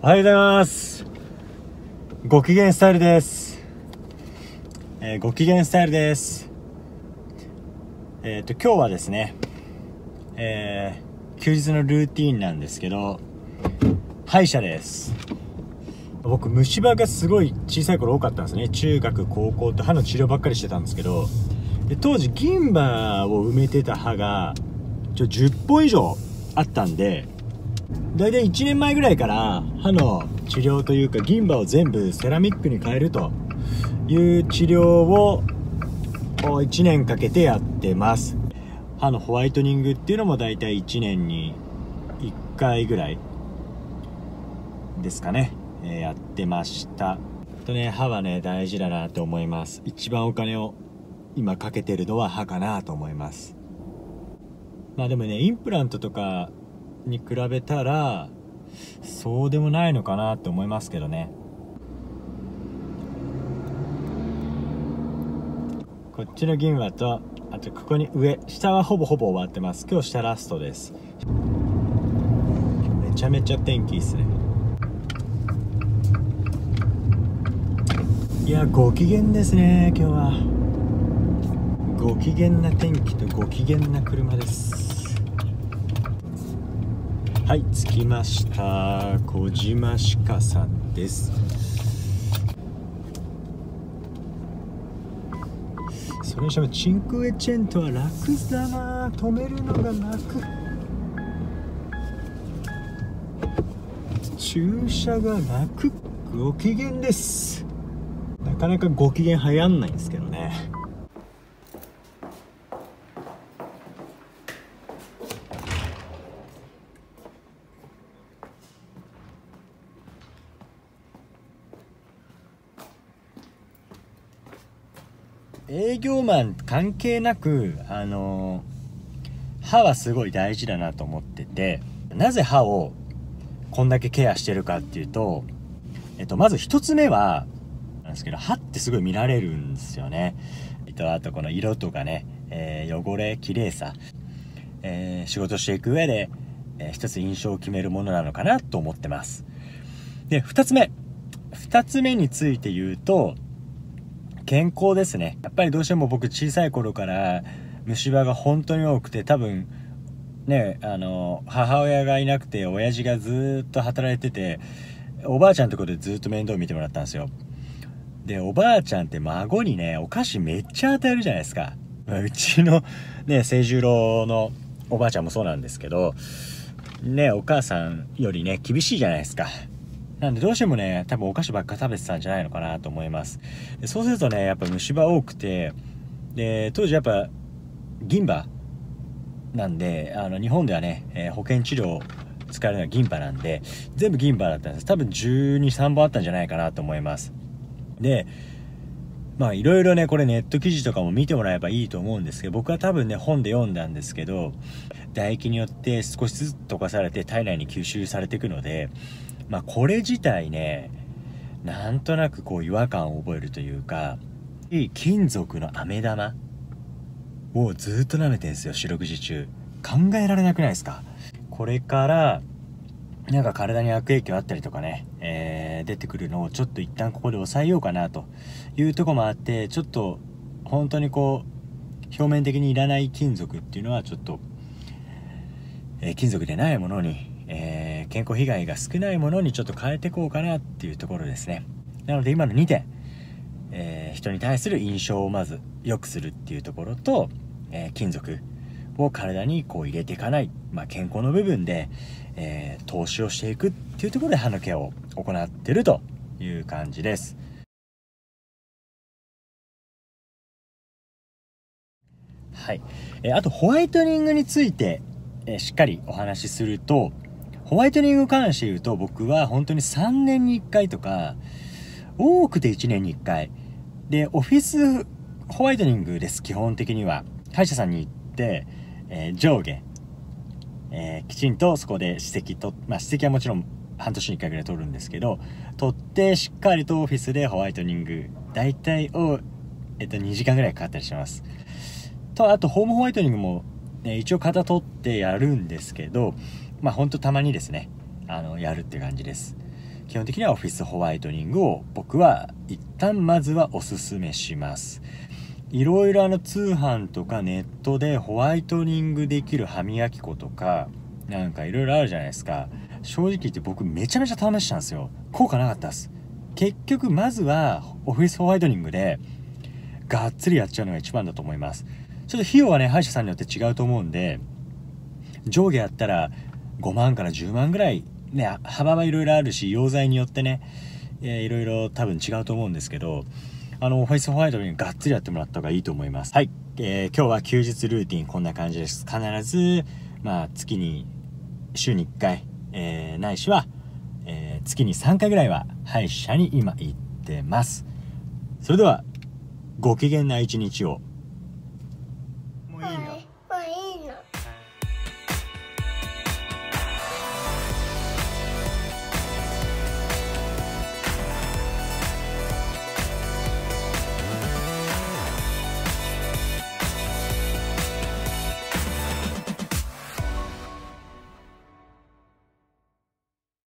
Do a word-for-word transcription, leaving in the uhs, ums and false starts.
おはようございます。ご機嫌スタイルです。えー、ご機嫌スタイルです。えっと今日はですね、えー、休日のルーティーンなんですけど、歯医者です。僕虫歯がすごい小さい頃多かったんですね。中学高校と歯の治療ばっかりしてたんですけど、で当時銀歯を埋めてた歯がちょじゅっぽん以上あったんで、だいたいいちねんまえぐらいから歯の治療というか銀歯を全部セラミックに変えるという治療をいちねんかけてやってます。歯のホワイトニングっていうのもだいたいいちねんにいっかいぐらいですかね、えー、やってました。とね、歯はね大事だなと思います。一番お金を今かけてるのは歯かなと思います。まあでもね、インプラントとかに比べたらそうでもないのかなって思いますけどね。こっちの銀歯と、あとここに上、下はほぼほぼ終わってます。今日下ラストです。めちゃめちゃ天気いいっすね。いや、ご機嫌ですね今日は。ご機嫌な天気とご機嫌な車です。はい、着きました。小島歯科さんです。それにしてもチンクエチェントは楽だな。止めるのが楽。駐車が楽。ご機嫌です。なかなかご機嫌流行んないんですけどね。営業マン関係なく、あのー、歯はすごい大事だなと思ってて、なぜ歯をこんだけケアしてるかっていうと、えっと、まず一つ目はなんですけど、歯ってすごい見られるんですよね。えっと、あとこの色とかね、えー、汚れ、綺麗さ、えー、仕事していく上で、えー、一つ印象を決めるものなのかなと思ってます。で、二つ目二つ目について言うと、健康ですね。やっぱりどうしても僕小さい頃から虫歯が本当に多くて、多分ね、あの母親がいなくて親父がずっと働いてて、おばあちゃんのところでずっと面倒見てもらったんですよ。でおばあちゃんって孫にねお菓子めっちゃ与えるじゃないですか。うちのね清十郎のおばあちゃんもそうなんですけどね、お母さんよりね厳しいじゃないですか。なんでどうしてもね多分お菓子ばっか食べてたんじゃないのかなと思います。でそうするとねやっぱ虫歯多くて、で当時やっぱ銀歯なんで、あの日本ではね、えー、保険治療使えるのは銀歯なんで全部銀歯だったんです。多分じゅうに、さんぼんあったんじゃないかなと思います。でまあいろいろねこれネット記事とかも見てもらえばいいと思うんですけど、僕は多分ね本で読んだんですけど、唾液によって少しずつ溶かされて体内に吸収されていくので、まあこれ自体ねなんとなくこう違和感を覚えるというか、いい金属の飴玉をずっと舐めてんですよ、四六時中。考えられなくないですか。これからなんか体に悪影響あったりとかね、えー、出てくるのをちょっと一旦ここで抑えようかなというところもあって、ちょっと本当にこう表面的にいらない金属っていうのはちょっと、えー、金属でないものに、えー、健康被害が少ないものにちょっと変えていこうかなっていうところですね。なので今のにてん、えー、人に対する印象をまず良くするっていうところと、えー、金属を体にこう入れていかない、まあ、健康の部分で、えー、投資をしていくっていうところで歯のケアを行っているという感じです。はい、えー、あとホワイトニングについて、えー、しっかりお話しすると、ホワイトニングに関して言うと僕は本当にさんねんにいっかいとか多くていちねんにいっかいでオフィスホワイトニングです。基本的には歯医者さんに行って、えー、上下、えー、きちんとそこで歯石と、まあ、歯石はもちろん半年にいっかいぐらい取るんですけど、取ってしっかりとオフィスでホワイトニング大体を、えっと、にじかんぐらいかかったりします。とあとホームホワイトニングも、ね、一応型取ってやるんですけど、まあほんとたまにですねあのやるって感じです。 基本的にはオフィスホワイトニングを僕は一旦まずはおすすめします。いろいろあの通販とかネットでホワイトニングできる歯磨き粉とかなんかいろいろあるじゃないですか。正直言って僕めちゃめちゃ試したんですよ。効果なかったです。結局まずはオフィスホワイトニングでがっつりやっちゃうのが一番だと思います。ちょっと費用はね歯医者さんによって違うと思うんで、上下やったらごまんからじゅうまんぐらいね、幅はいろいろあるし溶剤によってね、えー、いろいろ多分違うと思うんですけど、あのオフィスホワイトニングがっつりやってもらった方がいいと思います。はい、えー、今日は休日ルーティンこんな感じです。必ずまあ月に週にいっかい、えー、ないしは、えー、月にさんかいぐらいは歯医者に今行ってます。それではご機嫌な一日を。